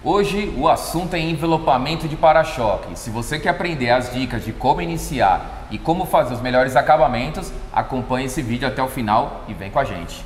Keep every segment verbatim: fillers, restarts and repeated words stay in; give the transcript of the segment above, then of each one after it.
Hoje o assunto é envelopamento de para-choque. Se você quer aprender as dicas de como iniciar e como fazer os melhores acabamentos, acompanhe esse vídeo até o final e vem com a gente.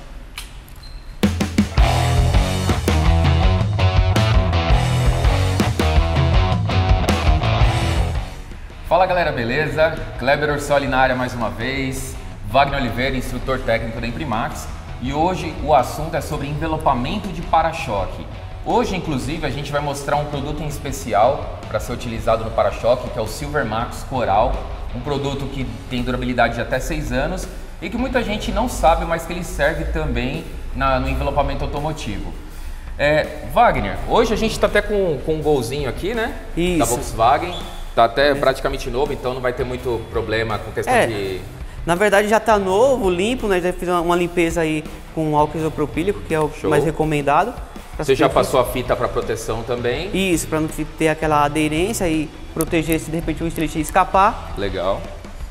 Fala galera, beleza? Kleber Orsoli na área mais uma vez, Wagner Oliveira, instrutor técnico da Imprimax, e hoje o assunto é sobre envelopamento de para-choque. Hoje, inclusive, a gente vai mostrar um produto em especial para ser utilizado no para-choque, que é o Silver Max Coral, um produto que tem durabilidade de até seis anos e que muita gente não sabe, mas que ele serve também na, no envelopamento automotivo. É, Wagner, hoje a gente está até com, com um golzinho aqui, né? Isso. Da Volkswagen, está até praticamente novo, então não vai ter muito problema com questão é, de... Na verdade já está novo, limpo, né? Já fiz uma limpeza aí com álcool isopropílico, que é o Show. mais recomendado. Você já passou a fita para proteção também? Isso, para não ter aquela aderência e proteger se de repente o estilete escapar. Legal.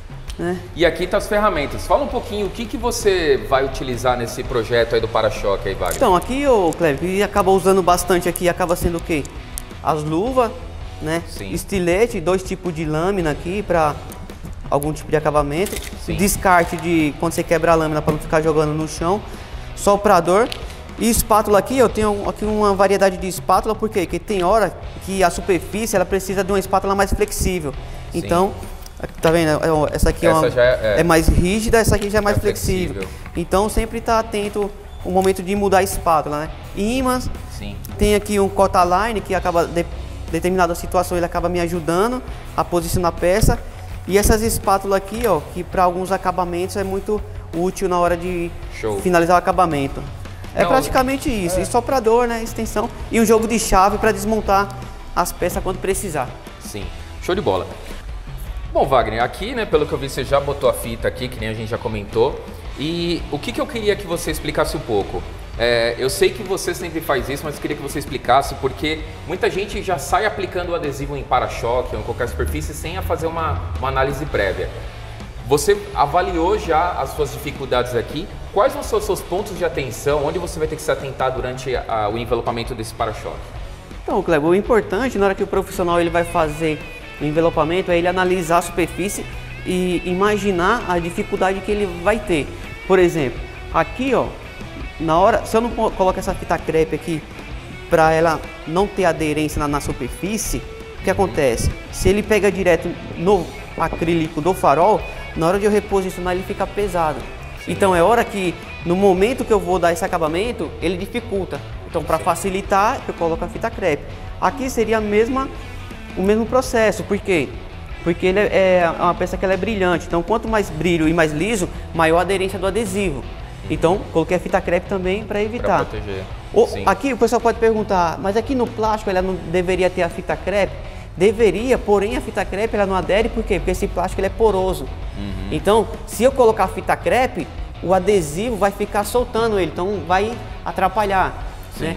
Né? E aqui tá as ferramentas. Fala um pouquinho o que, que você vai utilizar nesse projeto aí do para-choque aí, Wagner. Então, aqui, ô Cleber, que acaba usando bastante aqui, acaba sendo o quê? As luvas, né? Sim. Estilete, dois tipos de lâmina aqui para algum tipo de acabamento. Sim. Descarte de quando você quebra a lâmina para não ficar jogando no chão. Soprador. E espátula aqui, eu tenho aqui uma variedade de espátula, por quê? Porque tem hora que a superfície ela precisa de uma espátula mais flexível. Sim. Então, tá vendo? Essa aqui essa é, uma, já é, é mais rígida, essa aqui já é mais é flexível. flexível. Então, sempre tá atento o momento de mudar a espátula, né? Ímãs, Sim. Tem aqui um Cotaline que acaba, de determinada situação, ele acaba me ajudando a posicionar a peça. E essas espátulas aqui, ó, que para alguns acabamentos é muito útil na hora de Show. finalizar o acabamento. É Não, praticamente isso, é. e soprador, né, extensão e um jogo de chave para desmontar as peças quando precisar. Sim, show de bola. Bom, Wagner, aqui, né, pelo que eu vi, você já botou a fita aqui, que nem a gente já comentou. E o que, que eu queria que você explicasse um pouco? É, eu sei que você sempre faz isso, mas eu queria que você explicasse, porque muita gente já sai aplicando o adesivo em para-choque ou em qualquer superfície sem a fazer uma, uma análise prévia. Você avaliou já as suas dificuldades aqui? Quais vão ser os seus pontos de atenção? Onde você vai ter que se atentar durante a, o envelopamento desse para-choque? Então, Kleber, o importante na hora que o profissional ele vai fazer o envelopamento é ele analisar a superfície e imaginar a dificuldade que ele vai ter. Por exemplo, aqui, ó, na hora, se eu não coloco essa fita crepe aqui para ela não ter aderência na, na superfície, o que acontece? Se ele pega direto no acrílico do farol, na hora de eu reposicionar ele fica pesado. Sim. Então é hora que, no momento que eu vou dar esse acabamento, ele dificulta. Então para facilitar, eu coloco a fita crepe. Aqui seria a mesma, o mesmo processo. Por quê? Porque ele é, é uma peça que ela é brilhante. Então quanto mais brilho e mais liso, maior a aderência do adesivo. Então coloquei a fita crepe também para evitar. Pra proteger. O, aqui o pessoal pode perguntar, mas aqui no plástico ela não deveria ter a fita crepe? Deveria, porém a fita crepe ela não adere, por quê? Porque esse plástico ele é poroso. Uhum. Então, se eu colocar a fita crepe, o adesivo vai ficar soltando ele, então vai atrapalhar. Né?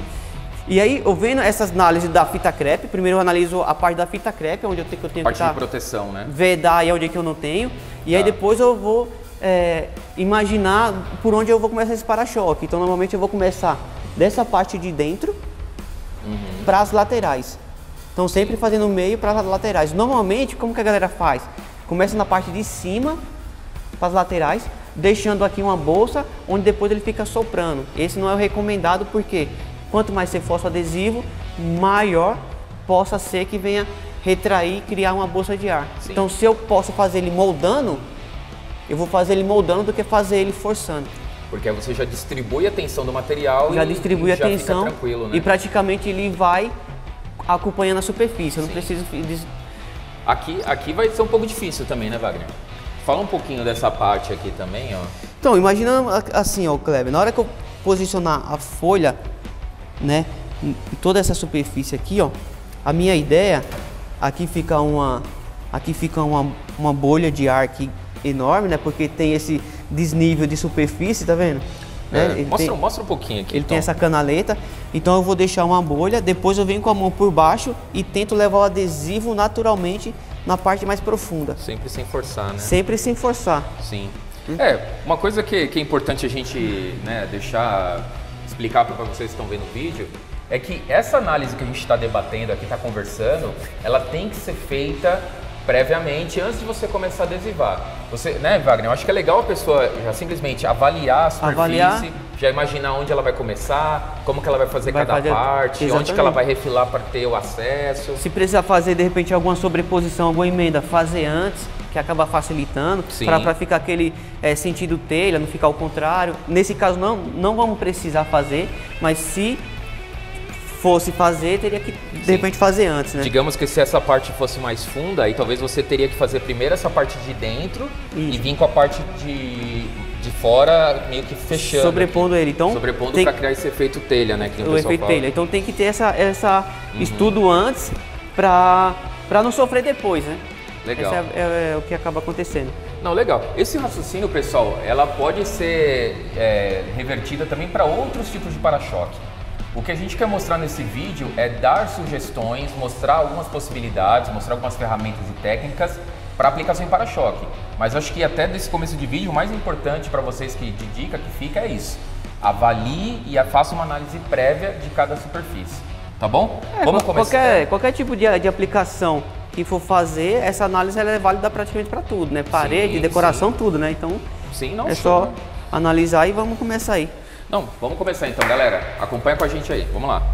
E aí, eu vendo essas análises da fita crepe, primeiro eu analiso a parte da fita crepe, onde eu tenho que eu tenho parte que tá, de proteção, né? vedar e onde é que eu não tenho. E tá. aí depois eu vou é, imaginar por onde eu vou começar esse para-choque. Então, normalmente eu vou começar dessa parte de dentro uhum. para as laterais. Então sempre fazendo o meio para as laterais. Normalmente, como que a galera faz? Começa na parte de cima, para as laterais, deixando aqui uma bolsa, onde depois ele fica soprando. Esse não é o recomendado, porque quanto mais você força o adesivo, maior possa ser que venha retrair e criar uma bolsa de ar. Sim. Então se eu posso fazer ele moldando, eu vou fazer ele moldando do que fazer ele forçando. Porque aí você já distribui a tensão do material já e, distribui e a já tensão fica tranquilo, né? E praticamente ele vai acompanhando a superfície, eu não Sim. preciso... Aqui, aqui vai ser um pouco difícil também, né, Wagner? Fala um pouquinho dessa parte aqui também, ó. Então, imagina assim, ó, Kleber, na hora que eu posicionar a folha, né, em toda essa superfície aqui, ó, a minha ideia, aqui fica uma, aqui fica uma, uma bolha de ar aqui enorme, né, porque tem esse desnível de superfície, tá vendo? É, né? mostra, tem, mostra um pouquinho aqui. Ele então. tem essa canaleta, então eu vou deixar uma bolha, depois eu venho com a mão por baixo e tento levar o adesivo naturalmente na parte mais profunda. Sempre sem forçar, né? Sempre sem forçar. Sim. Hum. É, uma coisa que, que é importante a gente, né, deixar, explicar para vocês que estão vendo o vídeo, é que essa análise que a gente está debatendo aqui, está conversando, ela tem que ser feita previamente, antes de você começar a adesivar. Você, né, Wagner? Eu acho que é legal a pessoa já simplesmente avaliar a superfície, avaliar. já imaginar onde ela vai começar, como que ela vai fazer vai cada fazer... parte, Exatamente. onde que ela vai refilar para ter o acesso. Se precisar fazer, de repente, alguma sobreposição, alguma emenda, fazer antes, que acaba facilitando, para ficar aquele é, sentido telha, não ficar ao contrário. Nesse caso, não, não vamos precisar fazer, mas se fosse fazer, teria que, de Sim. repente, fazer antes, né? Digamos que se essa parte fosse mais funda, aí talvez você teria que fazer primeiro essa parte de dentro Isso. e vir com a parte de, de fora meio que fechando. Sobrepondo aqui. ele. Então, Sobrepondo para criar esse efeito telha, né? Que o, o efeito fala. telha. Então tem que ter essa, essa uhum. estudo antes para não sofrer depois, né? Legal. Esse é, é, é o que acaba acontecendo. Não, legal. Esse raciocínio, pessoal, ela pode ser é, revertida também para outros tipos de para-choque. O que a gente quer mostrar nesse vídeo é dar sugestões, mostrar algumas possibilidades, mostrar algumas ferramentas e técnicas para aplicação em para-choque. Mas acho que até desse começo de vídeo, o mais importante para vocês que de dica que fica é isso. Avalie e faça uma análise prévia de cada superfície. Tá bom? É, Vamos começar. Qualquer, qualquer tipo de, de aplicação que for fazer, essa análise ela é válida praticamente para tudo, né? Parede, sim, decoração, sim. tudo, né? Então sim, não, é só não. analisar e vamos começar aí. Não, vamos começar então, galera. Acompanha com a gente aí. Vamos lá.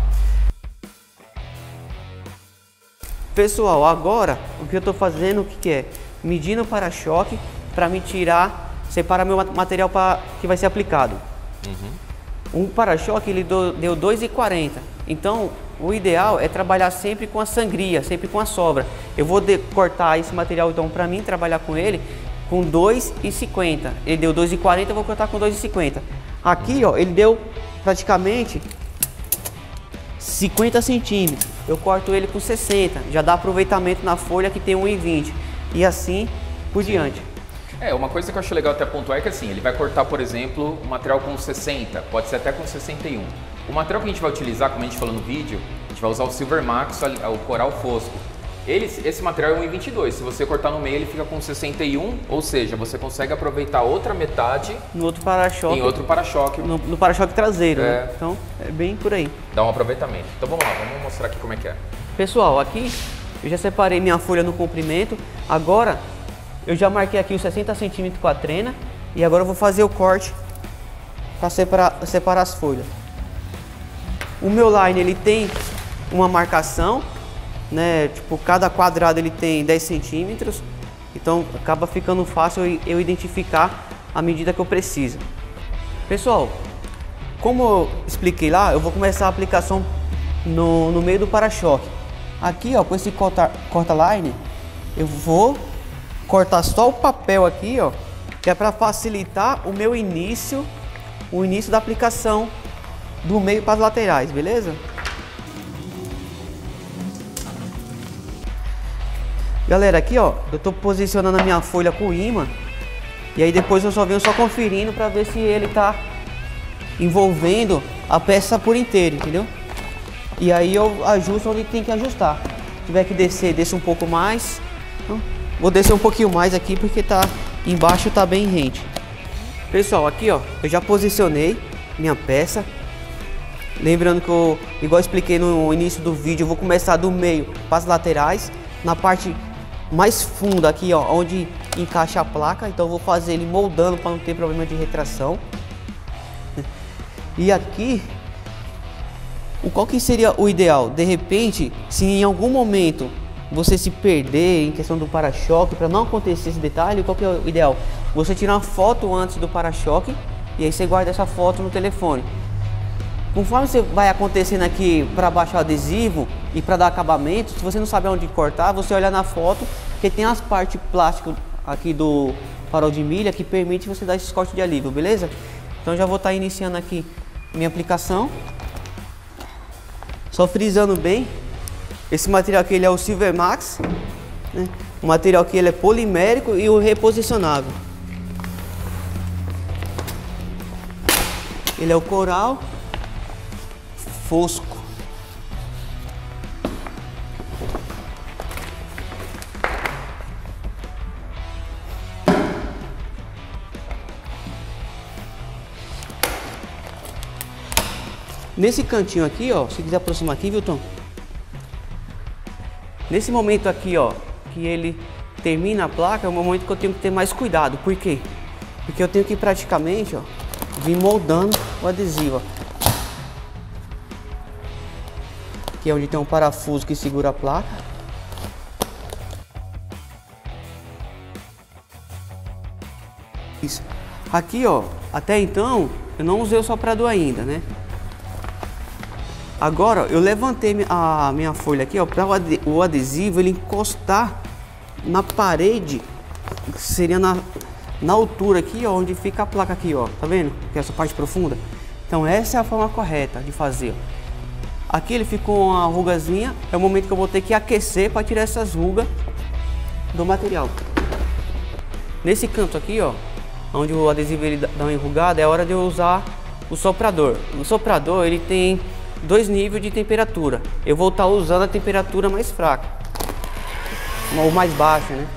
Pessoal, agora o que eu estou fazendo, o que, que é? Medindo o para-choque para me tirar, separar meu material pra, que vai ser aplicado. Uhum. Um para-choque ele do, deu dois e quarenta. Então, o ideal é trabalhar sempre com a sangria, sempre com a sobra. Eu vou de, cortar esse material então para mim trabalhar com ele com dois e cinquenta. Ele deu dois e quarenta, eu vou cortar com dois e cinquenta. Aqui, ó, ele deu praticamente cinquenta centímetros. Eu corto ele com sessenta. Já dá aproveitamento na folha que tem um e vinte. E assim por Sim. diante. É, uma coisa que eu acho legal até pontuar é que assim, ele vai cortar, por exemplo, o material com sessenta, pode ser até com sessenta e um. O material que a gente vai utilizar, como a gente falou no vídeo, a gente vai usar o Silver Max, o coral fosco. Ele, esse material é um e vinte e dois, se você cortar no meio ele fica com sessenta e um, ou seja, você consegue aproveitar outra metade no outro para-choque. Em outro para-choque. No, no para-choque traseiro, é. né? Então é bem por aí. Dá um aproveitamento. Então vamos lá, vamos mostrar aqui como é que é. Pessoal, aqui eu já separei minha folha no comprimento, agora eu já marquei aqui os sessenta centímetros com a trena e agora eu vou fazer o corte para separar, separar as folhas. O meu line ele tem uma marcação, né? Tipo, cada quadrado ele tem dez centímetros, então acaba ficando fácil eu, eu identificar a medida que eu preciso. Pessoal, como eu expliquei lá, eu vou começar a aplicação no, no meio do para-choque. Aqui, ó, com esse corta, corta-line, eu vou cortar só o papel aqui, ó, que é para facilitar o meu início, o início da aplicação do meio para as laterais, beleza? Galera, aqui ó, eu tô posicionando a minha folha com imã e aí depois eu só venho só conferindo para ver se ele tá envolvendo a peça por inteiro, entendeu? E aí eu ajusto onde tem que ajustar. Se tiver que descer, desço um pouco mais. Então, vou descer um pouquinho mais aqui porque tá embaixo, tá bem rente. Pessoal, aqui ó, eu já posicionei minha peça. Lembrando que eu, igual eu expliquei no início do vídeo, eu vou começar do meio para as laterais, na parte mais funda aqui, ó, onde encaixa a placa. Então eu vou fazer ele moldando para não ter problema de retração. E aqui, o qual que seria o ideal? De repente, se em algum momento você se perder em questão do para-choque, para não acontecer esse detalhe, qual que é o ideal? Você tirar uma foto antes do para-choque e aí você guarda essa foto no telefone. Conforme você vai acontecendo aqui para baixar o adesivo e para dar acabamento, se você não sabe onde cortar, você olha na foto, porque tem as partes plásticas aqui do farol de milha que permite você dar esses cortes de alívio, beleza? Então já vou estar iniciando aqui minha aplicação. Só frisando bem, esse material aqui ele é o Silver Max, né? O material aqui ele é polimérico e o reposicionável. Ele é o coral fosco. Nesse cantinho aqui, ó, se quiser aproximar aqui, viu, Tom? Nesse momento aqui, ó, que ele termina a placa, é o momento que eu tenho que ter mais cuidado. Por quê? Porque eu tenho que praticamente, ó, vir moldando o adesivo, ó. Aqui é onde tem um parafuso que segura a placa. Isso. Aqui, ó, até então eu não usei o soprador ainda, né? Agora eu levantei a minha folha aqui, ó, para o adesivo ele encostar na parede, que seria na, na altura aqui, ó, onde fica a placa aqui, ó, tá vendo? Que é essa parte profunda. Então essa é a forma correta de fazer. Aqui ele ficou uma rugazinha, é o momento que eu vou ter que aquecer para tirar essas rugas do material. Nesse canto aqui, ó, onde o adesivo ele dá uma enrugada, é hora de eu usar o soprador. O soprador ele tem dois níveis de temperatura. Eu vou estar usando a temperatura mais fraca, ou mais baixa, né?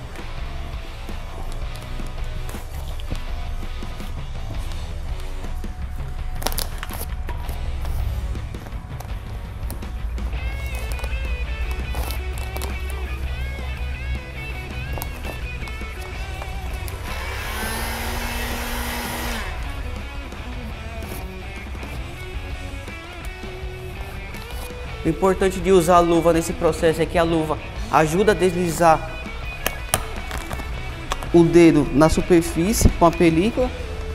O importante de usar a luva nesse processo é que a luva ajuda a deslizar o dedo na superfície com a película.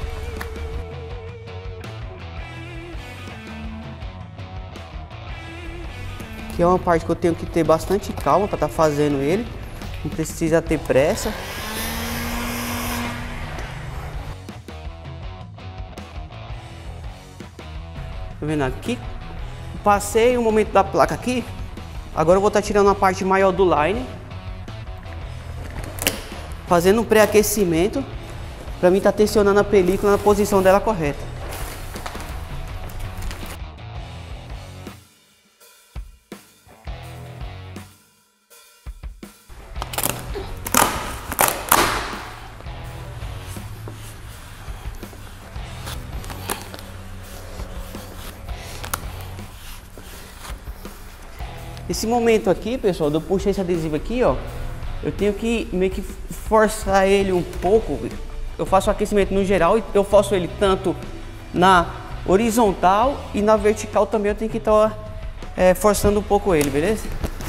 Que é uma parte que eu tenho que ter bastante calma para estar fazendo ele. Não precisa ter pressa. Tá vendo aqui? Passei o momento da placa aqui. Agora eu vou estar tirando a parte maior do line, fazendo um pré-aquecimento para mim estar tensionando a película na posição dela correta. Esse momento aqui, pessoal, eu puxei esse adesivo aqui, ó, eu tenho que meio que forçar ele um pouco. Eu faço o aquecimento no geral e eu faço ele tanto na horizontal e na vertical também. Eu tenho que estar é, forçando um pouco ele, beleza?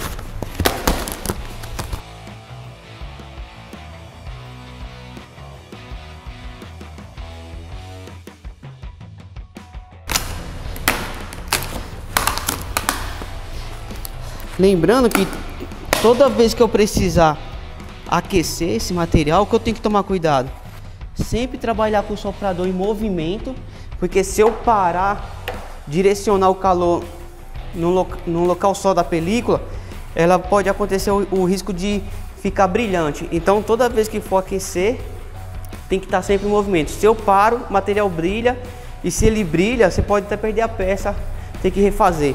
Lembrando que toda vez que eu precisar aquecer esse material, que eu tenho que tomar cuidado, sempre trabalhar com o soprador em movimento, porque se eu parar, direcionar o calor no, loca no local só da película, ela pode acontecer o, o risco de ficar brilhante. Então toda vez que for aquecer, tem que estar sempre em movimento. Se eu paro, o material brilha, e se ele brilha, você pode até perder a peça, tem que refazer.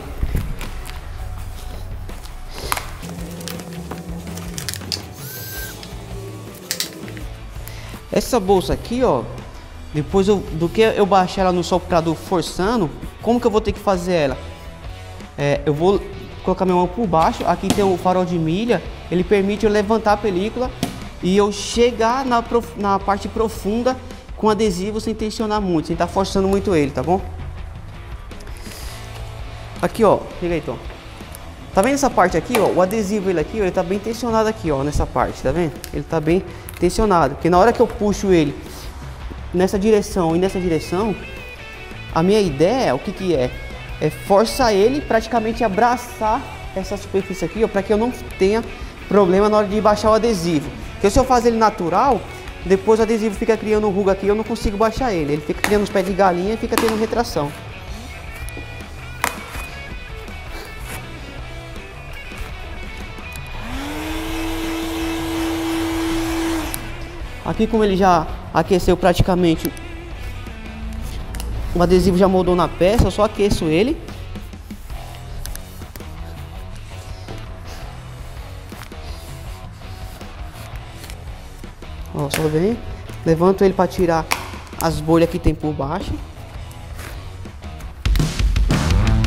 Essa bolsa aqui, ó, depois eu, do que eu baixar ela no soprador forçando, como que eu vou ter que fazer ela? É, eu vou colocar minha mão por baixo, aqui tem um farol de milha, ele permite eu levantar a película e eu chegar na, prof, na parte profunda com adesivo sem tensionar muito, sem estar forçando muito ele, tá bom? Aqui, ó, pega aí, Tom. Tá vendo essa parte aqui, ó? O adesivo ele aqui, ó, ele tá bem tensionado aqui, ó, nessa parte, tá vendo? Ele tá bem tensionado, porque na hora que eu puxo ele nessa direção e nessa direção, a minha ideia, o que que é? É forçar ele praticamente abraçar essa superfície aqui, ó, para que eu não tenha problema na hora de baixar o adesivo. Porque se eu fazer ele natural, depois o adesivo fica criando ruga aqui, eu não consigo baixar ele. Ele fica criando os pés de galinha e fica tendo retração. Aqui, como ele já aqueceu praticamente, o adesivo já moldou na peça, eu só aqueço ele. Ó, só vem, levanto ele para tirar as bolhas que tem por baixo.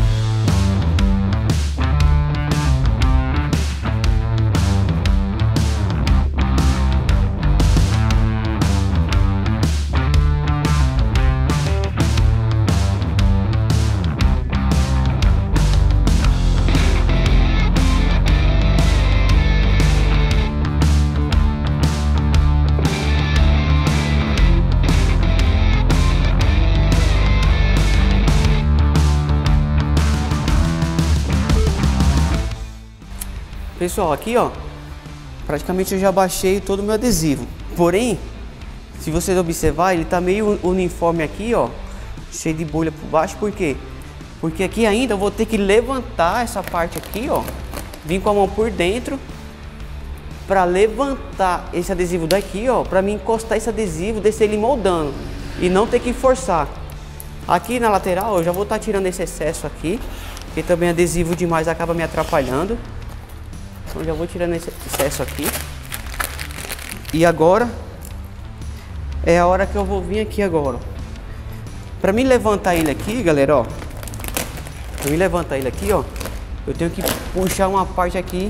Pessoal, aqui ó, praticamente eu já baixei todo o meu adesivo. Porém, se vocês observar, ele tá meio uniforme aqui ó, cheio de bolha por baixo. Por quê? Porque aqui ainda eu vou ter que levantar essa parte aqui ó, vir com a mão por dentro para levantar esse adesivo daqui ó, para mim encostar esse adesivo, descer ele moldando e não ter que forçar. Aqui na lateral eu já vou estar tá tirando esse excesso aqui, porque também adesivo demais acaba me atrapalhando. Então já vou tirando esse excesso aqui. E agora é a hora que eu vou vir aqui agora. Para mim levantar ele aqui, galera, ó. Para mim levantar ele aqui, ó, eu tenho que puxar uma parte aqui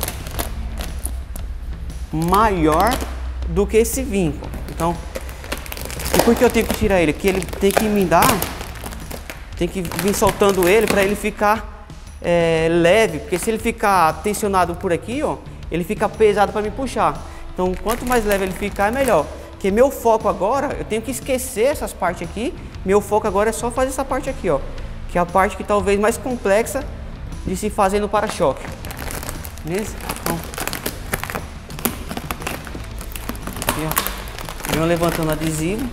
maior do que esse vinco. Então, e por que eu tenho que tirar ele? Porque ele tem que me dar, tem que vir soltando ele para ele ficar é, leve, porque se ele ficar tensionado por aqui, ó, ele fica pesado para me puxar. Então, quanto mais leve ele ficar, é melhor. Porque meu foco agora, eu tenho que esquecer essas partes aqui. Meu foco agora é só fazer essa parte aqui, ó, que é a parte que talvez mais complexa de se fazer no para-choque. Beleza? Então, aqui, ó, venho levantando o adesivo.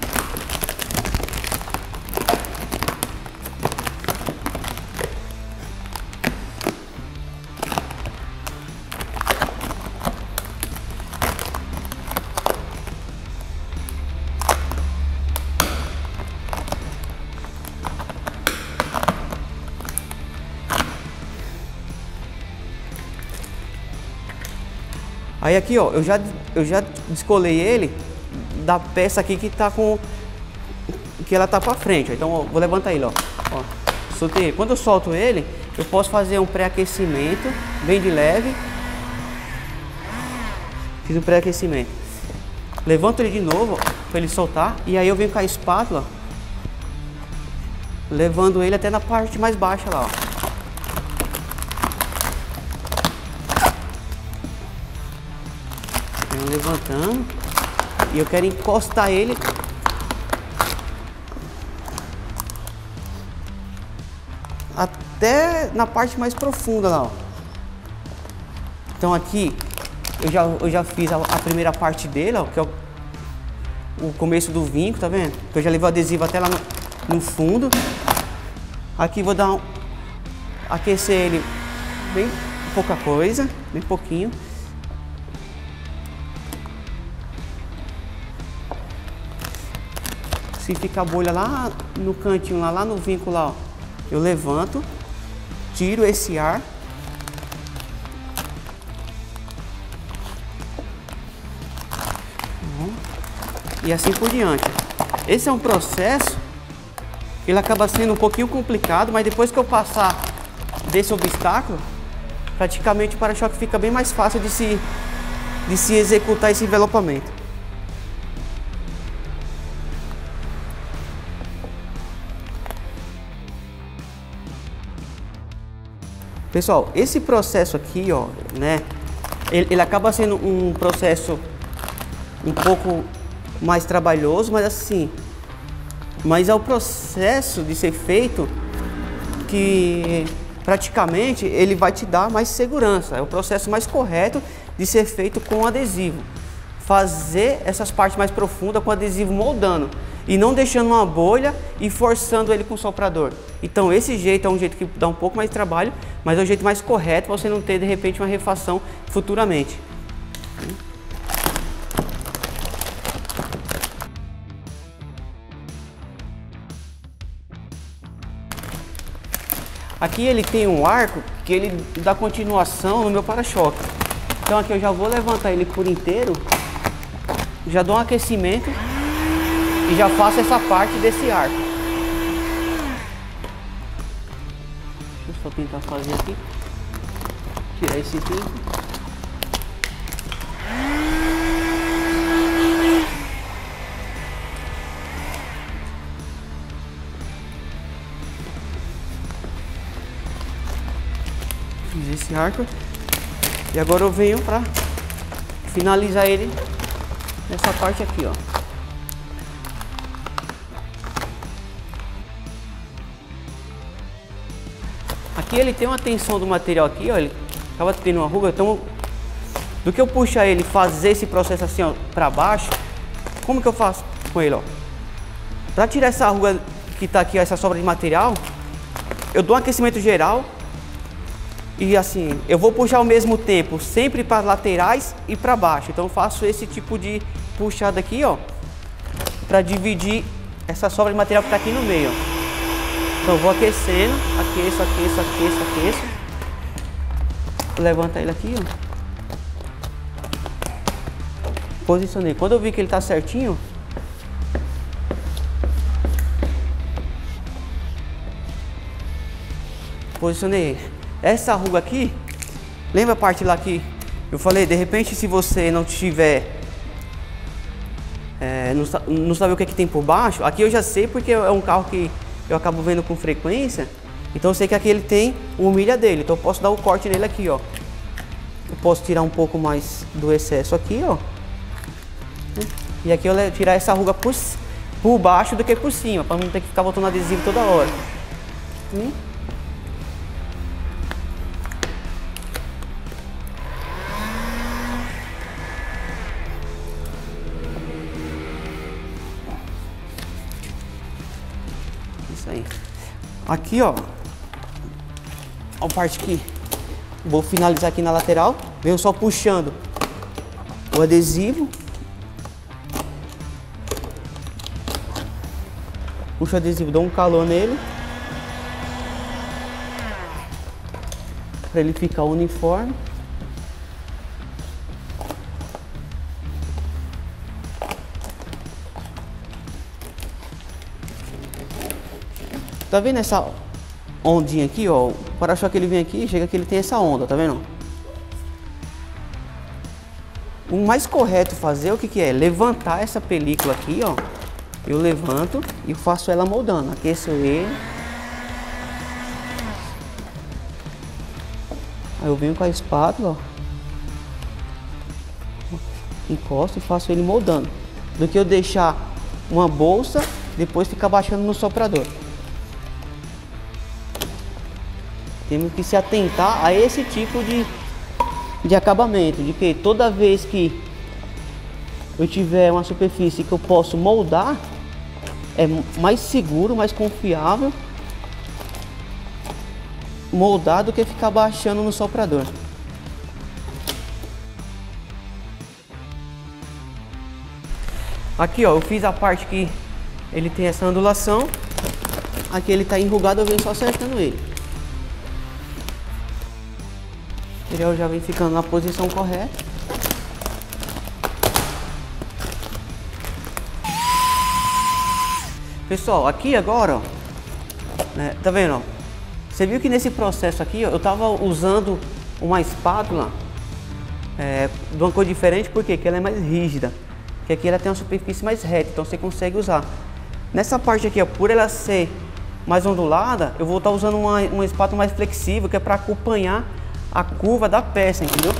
Aí aqui ó, eu já, eu já descolei ele da peça aqui que tá com, que ela tá pra frente. Então ó, vou levantar ele ó, ó, soltei. Quando eu solto ele, eu posso fazer um pré-aquecimento bem de leve. Fiz um pré-aquecimento. Levanto ele de novo para ele soltar e aí eu venho com a espátula levando ele até na parte mais baixa lá, ó. Levantando e eu quero encostar ele até na parte mais profunda lá, ó. Então aqui eu já, eu já fiz a, a primeira parte dele, ó, que é o, o começo do vinco, tá vendo? Eu já levei o adesivo até lá no, no fundo. Aqui vou dar um, aquecer ele bem pouca coisa, bem pouquinho. Se ficar a bolha lá no cantinho, lá, lá no vinco lá, ó, eu levanto, tiro esse ar. E assim por diante. Esse é um processo que ele acaba sendo um pouquinho complicado, mas depois que eu passar desse obstáculo, praticamente o para-choque fica bem mais fácil de se, de se executar esse envelopamento. Pessoal, esse processo aqui, ó, né, ele, ele acaba sendo um processo um pouco mais trabalhoso, mas assim, mas é o processo de ser feito que praticamente ele vai te dar mais segurança. É o processo mais correto de ser feito com adesivo. Fazer essas partes mais profundas com adesivo moldando e não deixando uma bolha e forçando ele com o soprador. Então esse jeito é um jeito que dá um pouco mais de trabalho, mas é o jeito mais correto para você não ter de repente uma refação futuramente. Aqui ele tem um arco que ele dá continuação no meu para-choque. Então aqui eu já vou levantar ele por inteiro, já dou um aquecimento e já faço essa parte desse arco. Vou só tentar fazer aqui, tirar esse vinco. Fiz esse arco e agora eu venho para finalizar ele nessa parte aqui, ó. Aqui ele tem uma tensão do material aqui, ó, ele, acaba tendo uma ruga, então do que eu puxar ele, fazer esse processo assim, ó, pra baixo, como que eu faço com ele, ó? Pra tirar essa ruga que tá aqui, ó, essa sobra de material, eu dou um aquecimento geral e assim, eu vou puxar ao mesmo tempo, sempre para laterais e para baixo. Então eu faço esse tipo de puxada aqui, ó, para dividir essa sobra de material que tá aqui no meio, ó. Então eu vou aquecendo, aqueço, aqueço, aqueço, aqueço. Levanta ele aqui, ó. Posicionei. Quando eu vi que ele tá certinho, posicionei ele. Essa ruga aqui, lembra a parte lá que eu falei, de repente se você não tiver, é, não, não sabe o que é que tem por baixo, aqui eu já sei porque é um carro que eu acabo vendo com frequência, então eu sei que aqui ele tem o milha dele, então eu posso dar o corte nele aqui, ó. Eu posso tirar um pouco mais do excesso aqui, ó. E aqui eu vou tirar essa ruga por, por baixo do que por cima, para não ter que ficar botando adesivo toda hora. Hum? Isso aí. Aqui, ó, a parte que vou finalizar aqui na lateral, venho só puxando o adesivo. Puxo o adesivo, dou um calor nele para ele ficar uniforme. Tá vendo essa ondinha aqui, ó? O para-choque ele vem aqui, chega que ele tem essa onda, tá vendo? O mais correto fazer o que que é? Levantar essa película aqui, ó. Eu levanto e faço ela moldando, aqueço ele. Aí eu venho com a espátula, ó, encosto e faço ele moldando. Do que eu deixar uma bolsa, depois ficar baixando no soprador. Temos que se atentar a esse tipo de, de acabamento, de que toda vez que eu tiver uma superfície que eu posso moldar, é mais seguro, mais confiável moldar do que ficar baixando no soprador. Aqui, ó, eu fiz a parte que ele tem essa ondulação. Aqui ele está enrugado, eu venho só acertando ele. O material já vem ficando na posição correta. Pessoal, aqui agora, ó, né, tá vendo? Ó, você viu que nesse processo aqui, ó, eu tava usando uma espátula é, de uma cor diferente, porque ela é mais rígida, que aqui ela tem uma superfície mais reta, então você consegue usar. Nessa parte aqui, ó, por ela ser mais ondulada, eu vou estar usando uma, uma espátula mais flexível, que é para acompanhar a curva da peça, entendeu?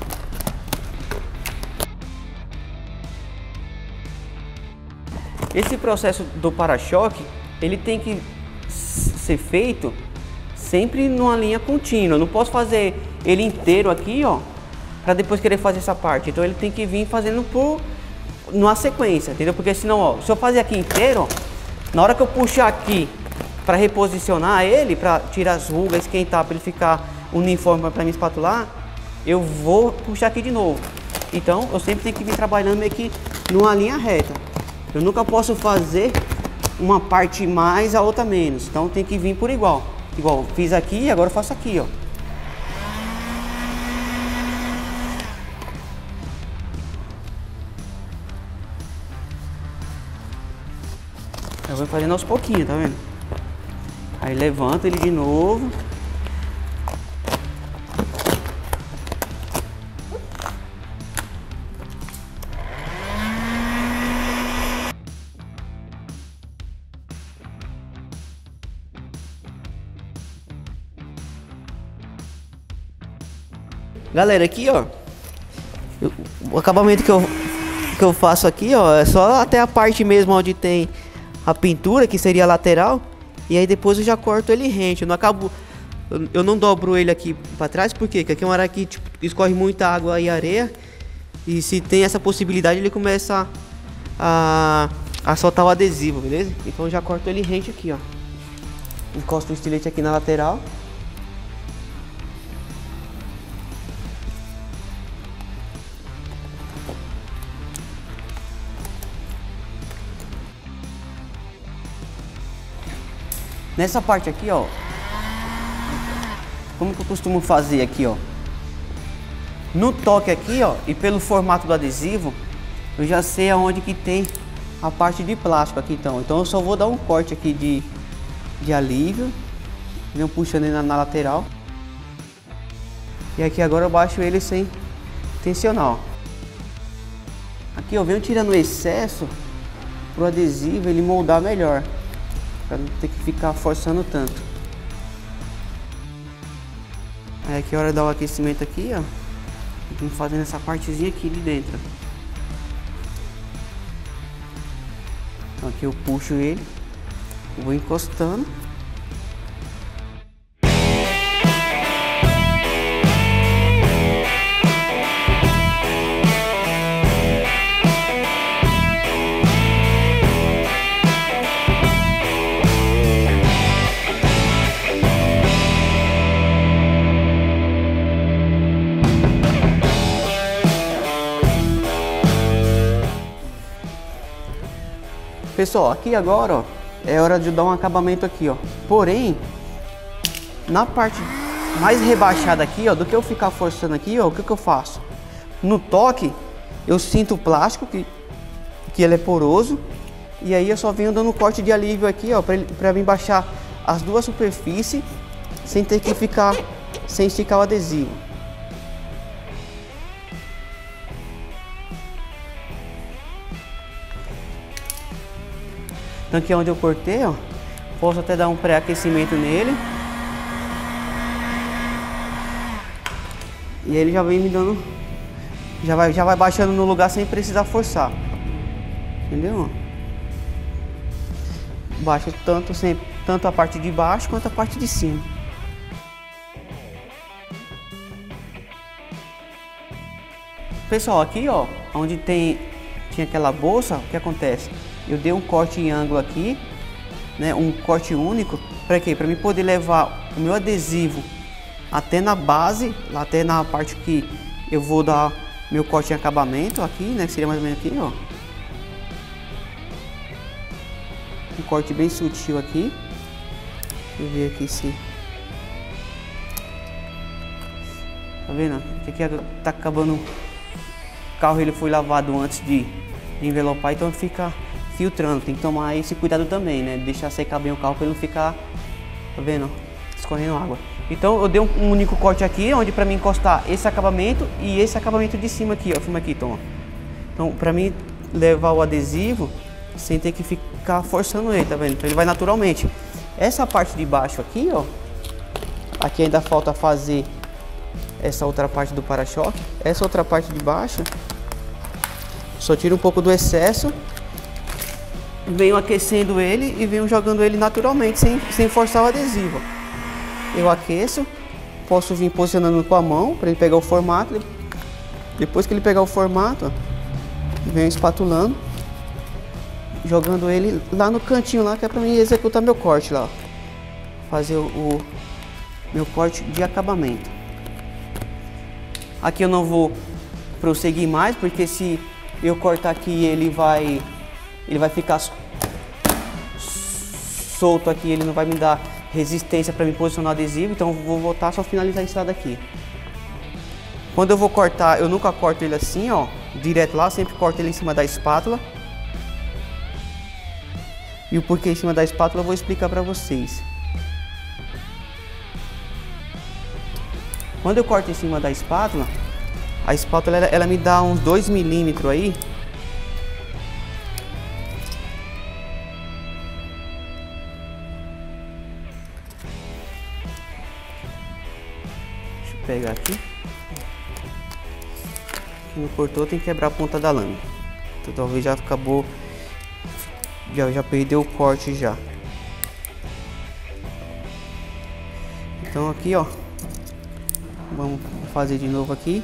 Esse processo do para-choque, ele tem que ser feito sempre numa linha contínua. Eu não posso fazer ele inteiro aqui, ó, para depois querer fazer essa parte. Então ele tem que vir fazendo por numa sequência, entendeu? Porque senão, ó, se eu fazer aqui inteiro, ó, na hora que eu puxar aqui para reposicionar ele, para tirar as rugas, esquentar, para ele ficar uniforme para me espatular, eu vou puxar aqui de novo. Então eu sempre tenho que vir trabalhando meio que numa linha reta. Eu nunca posso fazer uma parte mais, a outra menos. Então tem que vir por igual. Igual, fiz aqui e agora eu faço aqui, ó. Eu vou fazendo aos pouquinhos, tá vendo? Aí levanto ele de novo. Galera, aqui, ó, eu, o acabamento que eu, que eu faço aqui, ó, é só até a parte mesmo onde tem a pintura, que seria a lateral, e aí depois eu já corto ele rente. Eu não acabo eu, eu não dobro ele aqui para trás, por quê? Porque aqui é uma área que tipo, escorre muita água e areia. E se tem essa possibilidade, ele começa a, a soltar o adesivo, beleza? Então eu já corto ele rente aqui, ó. Encosto o estilete aqui na lateral. Nessa parte aqui, ó, como que eu costumo fazer aqui, ó? No toque aqui, ó, e pelo formato do adesivo, eu já sei aonde que tem a parte de plástico aqui, então. Então eu só vou dar um corte aqui de, de alívio, venho puxando ele na, na lateral. E aqui agora eu baixo ele sem tensionar, ó. Aqui eu venho tirando o excesso pro adesivo ele moldar melhor, para não ter que ficar forçando tanto. Aí aqui é a hora de dar o aquecimento aqui, ó. Vim fazendo essa partezinha aqui de dentro. Então aqui eu puxo ele, vou encostando. Pessoal, aqui agora, ó, é hora de dar um acabamento aqui, ó. Porém, na parte mais rebaixada aqui, ó, do que eu ficar forçando aqui, ó, o que que eu faço? No toque, eu sinto o plástico, que, que ele é poroso, e aí eu só venho dando um corte de alívio aqui, ó, pra, ele, pra mim baixar as duas superfícies, sem ter que ficar, sem esticar o adesivo. Então aqui é onde eu cortei, ó, posso até dar um pré-aquecimento nele. E ele já vem me dando, já vai, já vai baixando no lugar sem precisar forçar. Entendeu? Baixa tanto, sempre, tanto a parte de baixo quanto a parte de cima. Pessoal, aqui ó, onde tem, tinha aquela bolsa, o que acontece? Eu dei um corte em ângulo aqui, né, um corte único, para quê? Para mim poder levar o meu adesivo até na base, lá até na parte que eu vou dar meu corte em acabamento aqui, né, que seria mais ou menos aqui, ó. Um corte bem sutil aqui. Deixa eu ver aqui se... Tá vendo? Aqui tá acabando... O carro ele foi lavado antes de, de envelopar, então fica filtrando. Tem que tomar esse cuidado também, né? Deixar secar bem o carro para ele não ficar, tá vendo? Escorrendo água. Então eu dei um, um único corte aqui, onde para mim encostar esse acabamento e esse acabamento de cima aqui, ó. Filma aqui, toma. Então para mim levar o adesivo sem ter que ficar forçando ele, tá vendo? Então ele vai naturalmente. Essa parte de baixo aqui, ó, aqui ainda falta fazer essa outra parte do para-choque. Essa outra parte de baixo, só tiro um pouco do excesso, venho aquecendo ele e venho jogando ele naturalmente, sem, sem forçar o adesivo. Eu aqueço, posso vir posicionando com a mão para ele pegar o formato. Depois que ele pegar o formato, ó, venho espatulando, jogando ele lá no cantinho lá, que é para mim executar meu corte lá, ó. Fazer o, o meu corte de acabamento. Aqui eu não vou prosseguir mais, porque se eu cortar aqui ele vai ele vai ficar solto aqui, ele não vai me dar resistência para me posicionar o adesivo, então eu vou voltar só finalizar esse lado aqui. Quando eu vou cortar, eu nunca corto ele assim, ó, direto lá, sempre corto ele em cima da espátula. E o porquê em cima da espátula eu vou explicar para vocês. Quando eu corto em cima da espátula, a espátula ela, ela me dá uns dois milímetros aí. Deixa eu pegar aqui. Aqui não cortou, tem que quebrar a ponta da lâmina. Então talvez já acabou, já, já perdeu o corte já. Então Então aqui, ó, vamos fazer de novo aqui.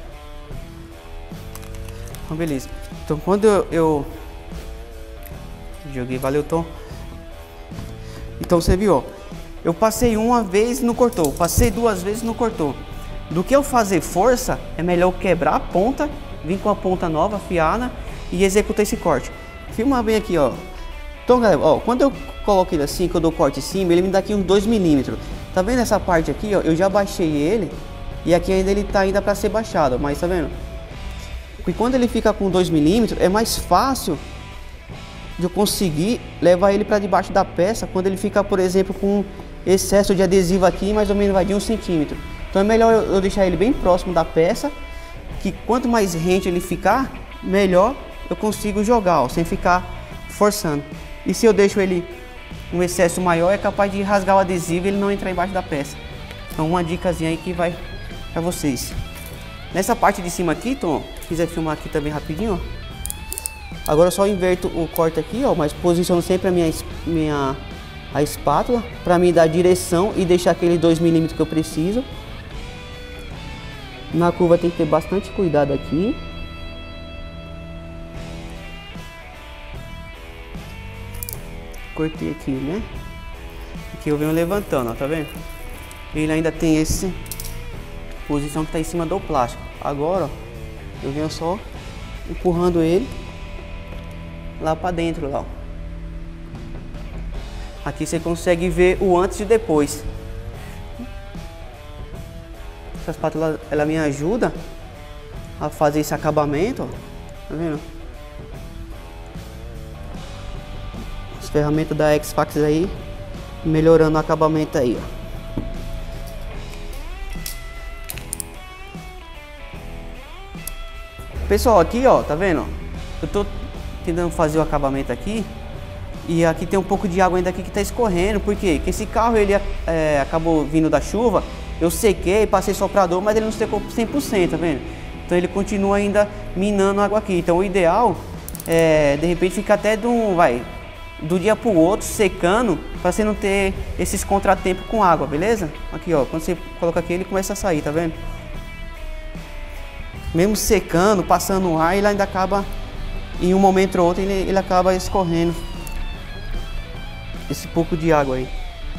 Então beleza. Então quando eu, eu joguei, valeu Tom. Então você viu, ó, eu passei uma vez e não cortou, passei duas vezes e não cortou. Do que eu fazer força, é melhor eu quebrar a ponta, vir com a ponta nova, afiada e executar esse corte. Filma bem aqui, ó. Então galera, ó, quando eu coloco ele assim, que eu dou corte em cima, ele me dá aqui uns dois milímetros. Tá vendo essa parte aqui, ó? Eu já baixei ele e aqui ainda ele tá ainda para ser baixado, mas tá vendo? E quando ele fica com dois milímetros, é mais fácil de eu conseguir levar ele para debaixo da peça quando ele fica, por exemplo, com excesso de adesivo aqui, mais ou menos vai de um centímetro. Então é melhor eu, eu deixar ele bem próximo da peça, que quanto mais rente ele ficar, melhor eu consigo jogar, ó, sem ficar forçando. E se eu deixo ele um excesso maior, é capaz de rasgar o adesivo e ele não entrar embaixo da peça. Então uma dicasinha aí que vai para vocês. Nessa parte de cima aqui, Tom, se quiser filmar aqui também rapidinho, ó. Agora eu só inverto o corte aqui, ó, mas posiciono sempre a minha, minha a espátula para me dar direção e deixar aqueles dois milímetros que eu preciso. Na curva tem que ter bastante cuidado aqui. Cortei aqui, né? Aqui eu venho levantando, ó, tá vendo? Ele ainda tem esse posição que tá em cima do plástico. Agora, ó, eu venho só empurrando ele lá para dentro, lá, ó. Aqui você consegue ver o antes e depois. Essa espátula, ela me ajuda a fazer esse acabamento, ó. Tá vendo? As ferramentas da X-Fax aí, melhorando o acabamento aí, ó. Pessoal, aqui, ó, tá vendo? Eu tô tentando fazer o acabamento aqui e aqui tem um pouco de água ainda aqui que tá escorrendo. Por quê? Porque esse carro, ele é, acabou vindo da chuva, eu sequei, passei soprador, mas ele não secou cem por cento, tá vendo? Então ele continua ainda minando água aqui. Então o ideal é, de repente, ficar até do, vai, do dia pro outro secando, para você não ter esses contratempos com água, beleza? Aqui, ó, quando você coloca aqui, ele começa a sair, tá vendo? Mesmo secando, passando o ar, ele ainda acaba, em um momento ou outro, ele, ele acaba escorrendo esse pouco de água aí.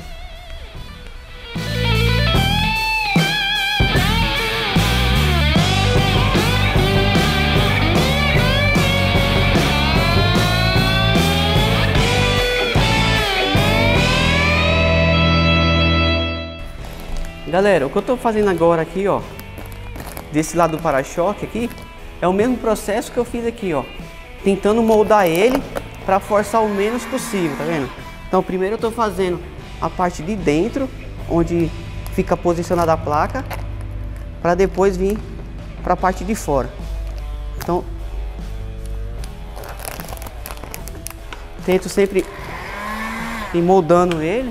Galera, o que eu tô fazendo agora aqui, ó, desse lado do para-choque aqui, é o mesmo processo que eu fiz aqui, ó, tentando moldar ele para forçar o menos possível, tá vendo? Então primeiro eu tô fazendo a parte de dentro, onde fica posicionada a placa, para depois vir para a parte de fora. Então tento sempre ir moldando ele.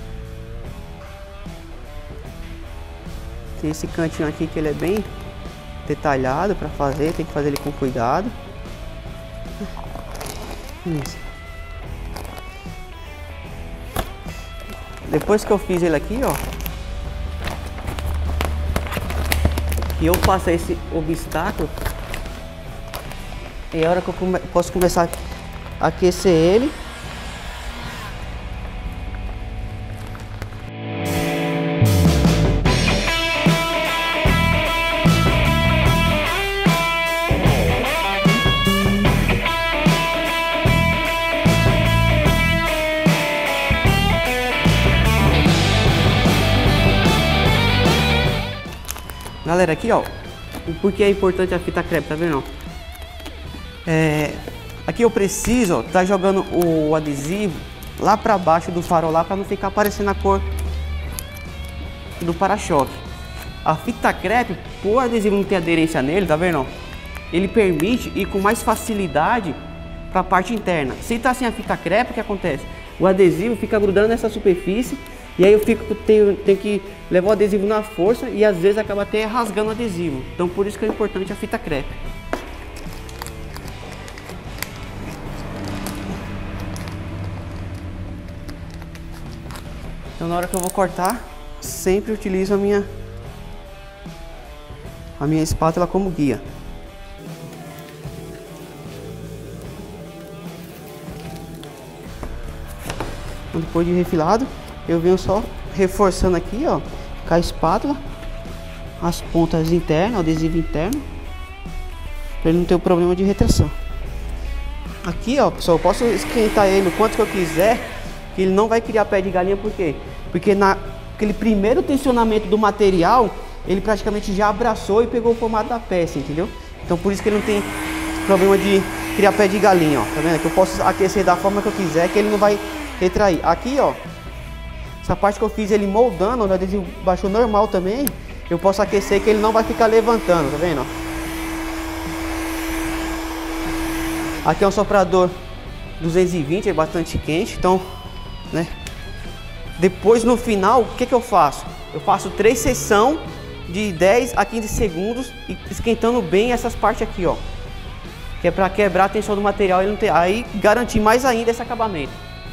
Tem esse cantinho aqui que ele é bem detalhado para fazer, tem que fazer ele com cuidado. Isso. Depois que eu fiz ele aqui, ó, e eu passo esse obstáculo, é a hora que eu come posso começar a aquecer ele. Galera, aqui, ó, por que é importante a fita crepe, tá vendo? É, aqui eu preciso, ó, tá jogando o adesivo lá pra baixo do farol lá, pra não ficar aparecendo a cor do para-choque. A fita crepe, por adesivo não ter aderência nele, tá vendo? Ele permite ir com mais facilidade pra parte interna. Se tá sem a fita crepe, o que acontece? O adesivo fica grudando nessa superfície. E aí eu fico, tenho, tenho que levar o adesivo na força e às vezes acaba até rasgando o adesivo. Então por isso que é importante a fita crepe. Então na hora que eu vou cortar, sempre utilizo a minha, a minha espátula como guia. Depois de refilado, eu venho só reforçando aqui, ó, com a espátula, as pontas internas, o adesivo interno, para ele não ter o problema de retração. Aqui, ó, pessoal, eu posso esquentar ele o quanto que eu quiser, que ele não vai criar pé de galinha, por quê? Porque naquele primeiro tensionamento do material, ele praticamente já abraçou e pegou o formato da peça, entendeu? Então por isso que ele não tem problema de criar pé de galinha, ó, tá vendo? Que eu posso aquecer da forma que eu quiser, que ele não vai retrair. Aqui, ó, essa parte que eu fiz ele moldando, o adesivo baixou normal também, eu posso aquecer que ele não vai ficar levantando, tá vendo? Aqui é um soprador duzentos e vinte, é bastante quente, então, né? Depois no final, o que que eu faço? Eu faço três sessões de dez a quinze segundos e esquentando bem essas partes aqui, ó, que é para quebrar a tensão do material e não ter, aí garantir mais ainda esse acabamento.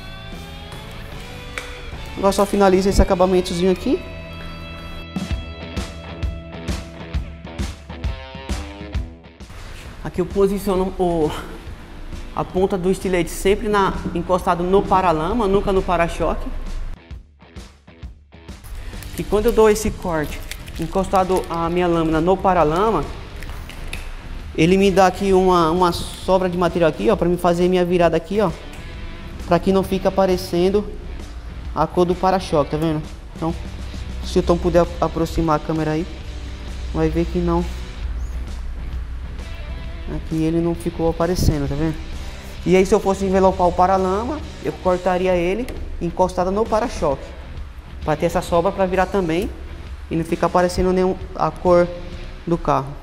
Agora só finaliza esse acabamentozinho aqui. Aqui eu posiciono o, a ponta do estilete sempre na, encostado no paralama, nunca no para-choque. E quando eu dou esse corte encostado a minha lâmina no paralama, ele me dá aqui uma, uma sobra de material aqui, ó, para me fazer minha virada aqui, ó, para que não fique aparecendo a cor do para-choque, tá vendo? Então, se o Tom puder aproximar a câmera aí, vai ver que não, aqui ele não ficou aparecendo, tá vendo? E aí se eu fosse envelopar o paralama, eu cortaria ele encostado no para-choque, para ter essa sobra para virar também e não ficar aparecendo nenhum a cor do carro.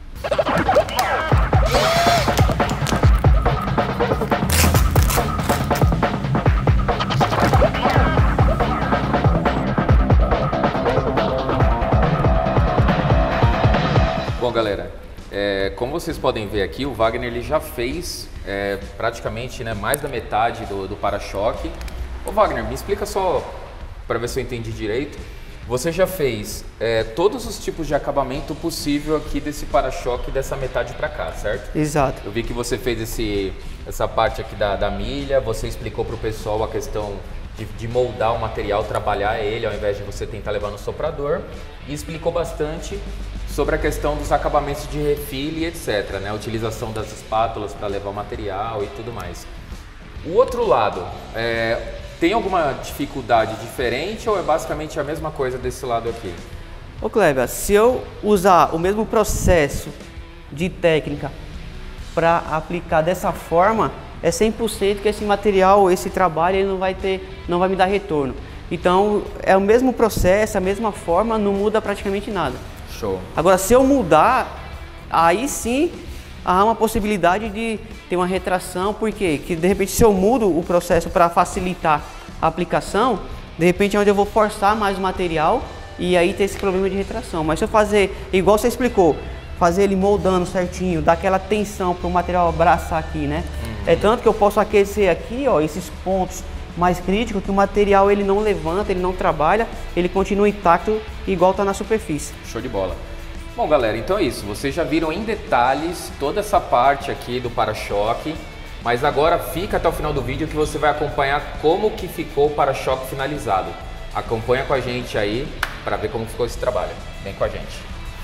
Bom, galera, é, como vocês podem ver aqui, o Wagner ele já fez é, praticamente, né, mais da metade do, do para-choque. Ô Wagner, me explica só, para ver se eu entendi direito. Você já fez é, todos os tipos de acabamento possível aqui desse para-choque dessa metade para cá, certo? Exato. Eu vi que você fez esse, essa parte aqui da, da milha, você explicou para o pessoal a questão de, de moldar o material, trabalhar ele ao invés de você tentar levar no soprador, e explicou bastante sobre a questão dos acabamentos de refile, etcétera, né? A utilização das espátulas para levar o material e tudo mais. O outro lado, é, tem alguma dificuldade diferente ou é basicamente a mesma coisa desse lado aqui? Ô Kleber, se eu usar o mesmo processo de técnica para aplicar dessa forma, é cem por cento que esse material, esse trabalho, ele não vai ter, não vai me dar retorno. Então, é o mesmo processo, a mesma forma, não muda praticamente nada. Show. Agora, se eu mudar, aí sim há uma possibilidade de ter uma retração, porque que de repente se eu mudo o processo para facilitar a aplicação, de repente é onde eu vou forçar mais o material e aí ter esse problema de retração. Mas se eu fazer, igual você explicou, fazer ele moldando certinho, dar aquela tensão para o material abraçar aqui, né? Uhum. É tanto que eu posso aquecer aqui, ó, esses pontos mais críticos, que o material ele não levanta, ele não trabalha, ele continua intacto igual está na superfície. Show de bola. Bom, galera, então é isso. Vocês já viram em detalhes toda essa parte aqui do para-choque, mas agora fica até o final do vídeo que você vai acompanhar como que ficou o para-choque finalizado. Acompanha com a gente aí para ver como ficou esse trabalho. Vem com a gente.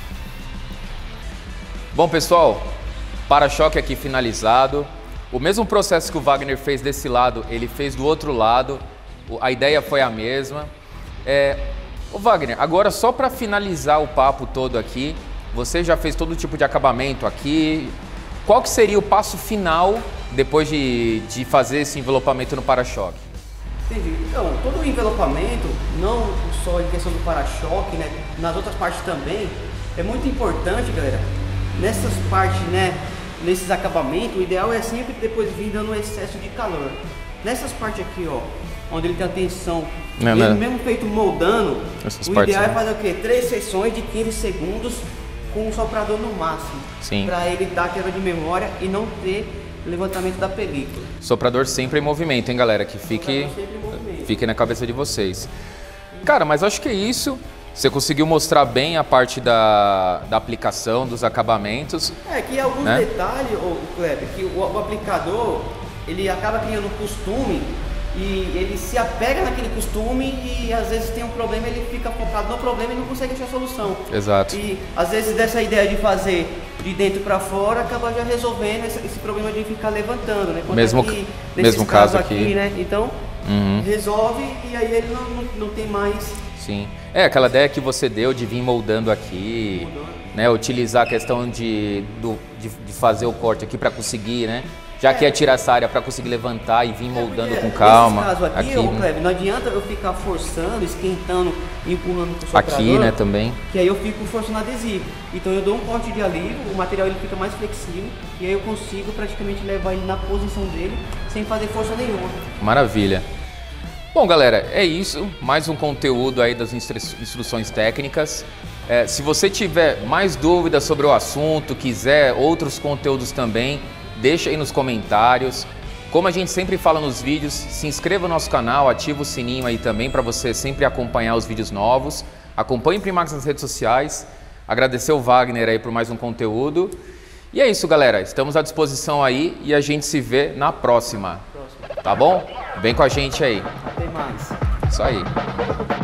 Bom, pessoal, para-choque aqui finalizado. O mesmo processo que o Wagner fez desse lado, ele fez do outro lado. A ideia foi a mesma. É... Ô Wagner, agora só para finalizar o papo todo aqui, você já fez todo tipo de acabamento aqui. Qual que seria o passo final depois de, de fazer esse envelopamento no para-choque? Entendi. Então, todo o envelopamento, não só em questão do para-choque, né, nas outras partes também, é muito importante, galera, nessas partes, né, nesses acabamentos, o ideal é sempre depois vir dando um excesso de calor. Nessas partes aqui, ó, onde ele tem a tensão, não, ele não. mesmo feito moldando, essas o partes, ideal né? é fazer o quê? Três sessões de quinze segundos com o soprador no máximo. Sim. Para ele dar quebra de memória e não ter levantamento da película. Soprador sempre em movimento, hein, galera? Que fique, fique na cabeça de vocês. Cara, mas acho que é isso. Você conseguiu mostrar bem a parte da, da aplicação, dos acabamentos. É, que alguns né? detalhes, o Kleber, que o, o aplicador, ele acaba criando um costume e ele se apega naquele costume e às vezes tem um problema, ele fica focado no problema e não consegue achar solução. Exato. E às vezes dessa ideia de fazer de dentro para fora acaba já resolvendo esse, esse problema de ficar levantando, né? Quanto mesmo aqui, mesmo caso aqui, aqui, né? Então uhum. resolve e aí ele não, não, não tem mais. Sim. É, aquela ideia que você deu de vir moldando aqui, né? Utilizar a questão de, do, de, de fazer o corte aqui para conseguir, né? Já é. que é tirar essa área para conseguir levantar e vir moldando é com calma. Nesse caso aqui, aqui ô, Kleber, não adianta eu ficar forçando, esquentando, empurrando com o soprador. Aqui, né, também. Que aí eu fico forçando adesivo. Então eu dou um corte de alívio, o material ele fica mais flexível e aí eu consigo praticamente levar ele na posição dele sem fazer força nenhuma. Maravilha. Bom, galera, é isso. Mais um conteúdo aí das instru instruções técnicas. É, se você tiver mais dúvidas sobre o assunto, quiser outros conteúdos também, deixa aí nos comentários. Como a gente sempre fala nos vídeos, se inscreva no nosso canal, ativa o sininho aí também para você sempre acompanhar os vídeos novos. Acompanhe o Primax nas redes sociais. Agradecer o Wagner aí por mais um conteúdo. E é isso, galera. Estamos à disposição aí e a gente se vê na próxima. Tá bom? Vem com a gente aí. Até mais. Isso aí.